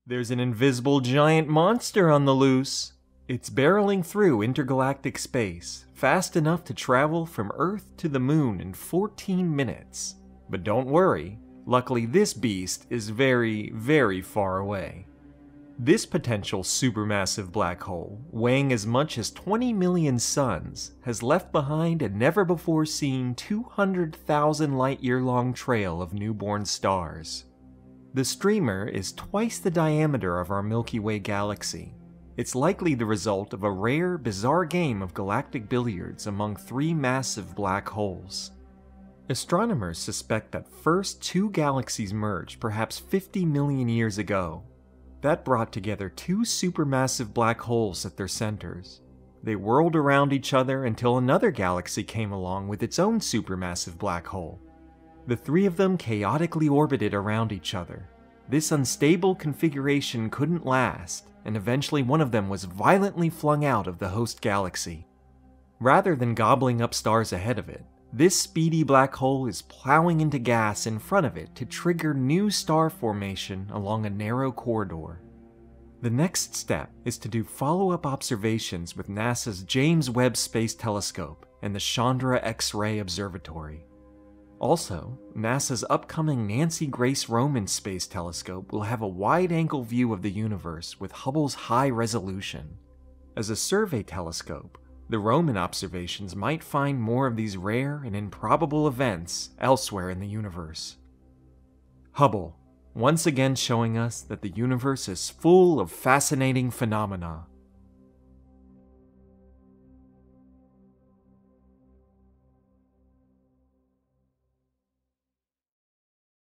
There's an invisible giant monster on the loose. It's barreling through intergalactic space, fast enough to travel from Earth to the Moon in 14 minutes. But don't worry, luckily this beast is very, very far away. This potential supermassive black hole, weighing as much as 20 million suns, has left behind a never-before-seen 200,000 light-year-long trail of newborn stars. The streamer is twice the diameter of our Milky Way galaxy. It's likely the result of a rare, bizarre game of galactic billiards among 3 massive black holes. Astronomers suspect that first 2 galaxies merged perhaps 50 million years ago. That brought together 2 supermassive black holes at their centers. They whirled around each other until another galaxy came along with its own supermassive black hole. The 3 of them chaotically orbited around each other. This unstable configuration couldn't last, and eventually one of them was violently flung out of the host galaxy. Rather than gobbling up stars ahead of it, this speedy black hole is plowing into gas in front of it to trigger new star formation along a narrow corridor. The next step is to do follow-up observations with NASA's James Webb Space Telescope and the Chandra X-ray Observatory. Also, NASA's upcoming Nancy Grace Roman Space Telescope will have a wide-angle view of the universe with Hubble's high resolution. As a survey telescope, the Roman observations might find more of these rare and improbable events elsewhere in the universe. Hubble, once again showing us that the universe is full of fascinating phenomena.